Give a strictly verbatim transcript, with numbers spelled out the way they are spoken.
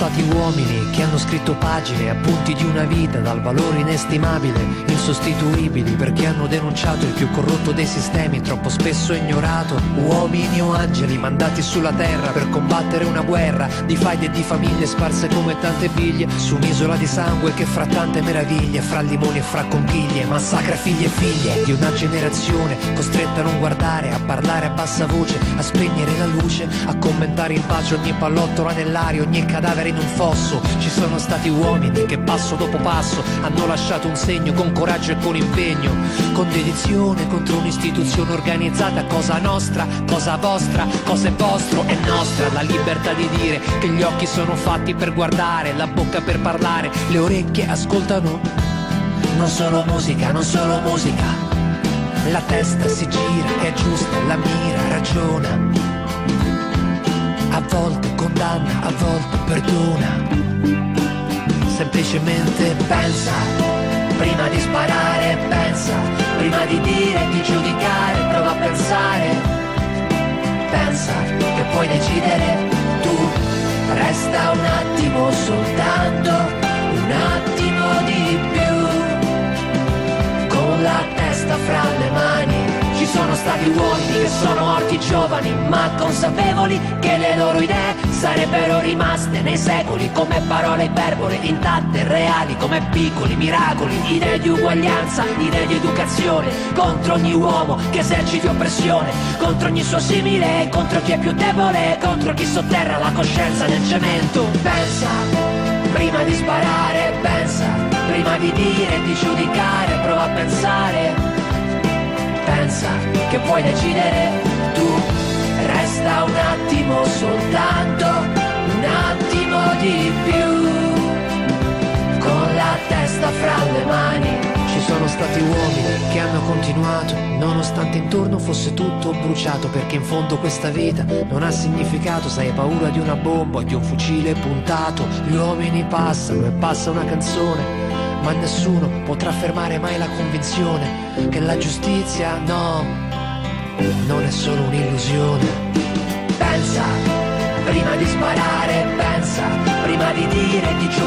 stati uomini che hanno scritto pagine, appunti di una vita dal valore inestimabile, insostituibili perché hanno denunciato il più corrotto dei sistemi, troppo spesso ignorato. Uomini o angeli mandati sulla terra per combattere una guerra di faide e di famiglie sparse come tante biglie su un'isola di sangue che fra tante meraviglie, fra limoni e fra conchiglie, massacra figli e figlie di una generazione costretta a non guardare, a parlare a bassa voce, a spegnere la luce, a commentare in pace ogni pallottola nell'aria, ogni cadavere in un fosso. Ci sono stati uomini che passo dopo passo hanno lasciato un segno con coraggio e con impegno, con dedizione contro un'istituzione organizzata. Cosa nostra, cosa vostra, cosa è vostro, è nostra la libertà di dire che gli occhi sono fatti per guardare, la bocca per parlare, le orecchie ascoltano. Non solo musica, non solo musica, la testa si gira, è giusta, la mira, ragiona. A volte condanna, a volte perdona. Semplicemente pensa, prima di sparare pensa, prima di dire, di giudicare, prova a pensare. Pensa che puoi decidere tu, resta un attimo soltanto, un attimo di più, con la testa fra le mani. Ci sono stati uomini che sono morti giovani, ma consapevoli che le loro idee sarebbero rimaste nei secoli come parole iperbole, intatte, reali come piccoli miracoli. Idee di uguaglianza, idee di educazione, contro ogni uomo che eserciti oppressione, contro ogni suo simile, contro chi è più debole, contro chi sotterra la coscienza nel cemento. Pensa, prima di sparare, pensa, prima di dire, di giudicare, prova a pensare. Pensa che puoi decidere tu, resta un attimo soltanto, un attimo di più, con la testa fra le mani. Ci sono stati uomini che hanno continuato, nonostante intorno fosse tutto bruciato, perché in fondo questa vita non ha significato se hai paura di una bomba o di un fucile puntato. Gli uomini passano e passa una canzone, ma nessuno potrà fermare mai la convinzione che la giustizia, no, non è solo un'illusione. Pensa, prima di sparare, pensa, prima di dire, di